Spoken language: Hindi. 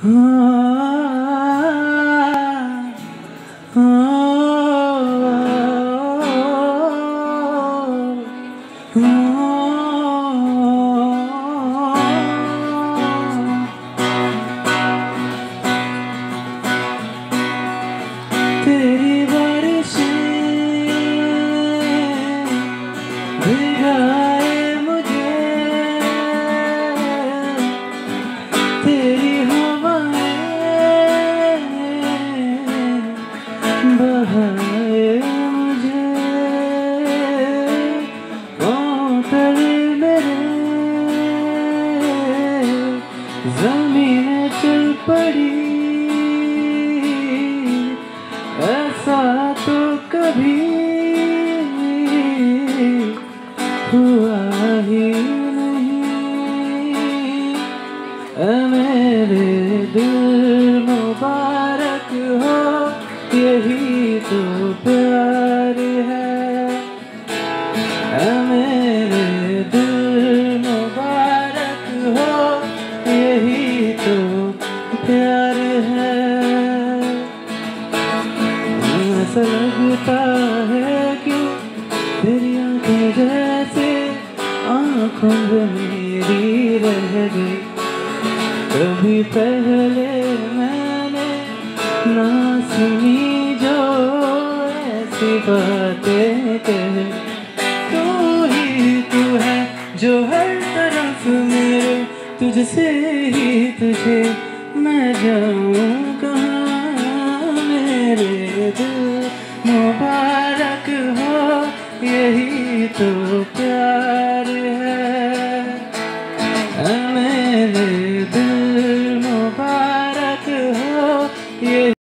तेरी बारिशें भिगाए मुझे, तेरी हवाएं बहाए मुझे। पाँव मेरे ज़मीन चल पड़ी, ऐसा तो कभी हुआ ही नहीं। मेरे दिल मुबारक हो, यही तो प्यार है। मेरे दिल मुबारक हो, यही तो प्यार है। ऐसा लगता है क्यों तेरी आंखें जैसे आंखों में मेरी रह गई। कभी पहले मैंने ना सुनी जो ऐसी बातें कहे। तू ही तू है जो हर तरफ मेरे, तुझसे ही तुझे मैं जाऊँ कहाँ। मेरे दिल मुबारक हो, यही तो प्यार है। मेरे दिल मुबारक हो, यही